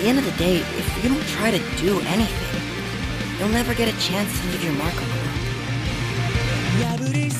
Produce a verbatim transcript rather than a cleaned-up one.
the end of the day, if you don't try to do anything, you'll never get a chance to leave your mark on the world.